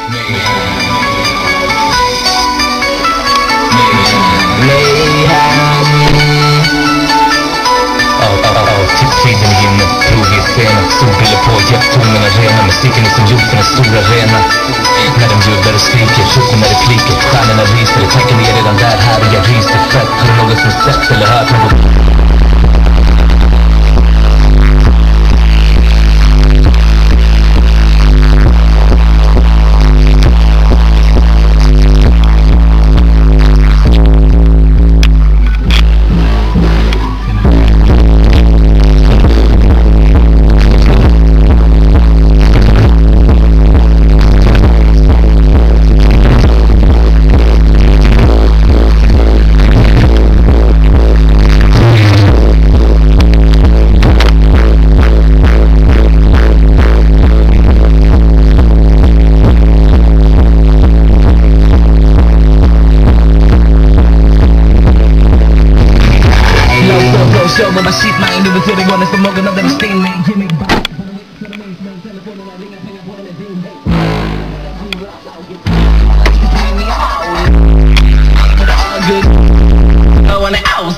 Tiden ger mig prov i scenen. Solbilder på, hjärttonerna rena. Musiken är som gjord för den stora arena. När de bjuder och skriker, skjuter med repliker. Stjärnorna ryser, tanken är redan där. Här och jag ryser fett. Har du någon som sett eller hört något? Show my shit, my individual, they want us to mug another sting, man. Give me back. I want it out.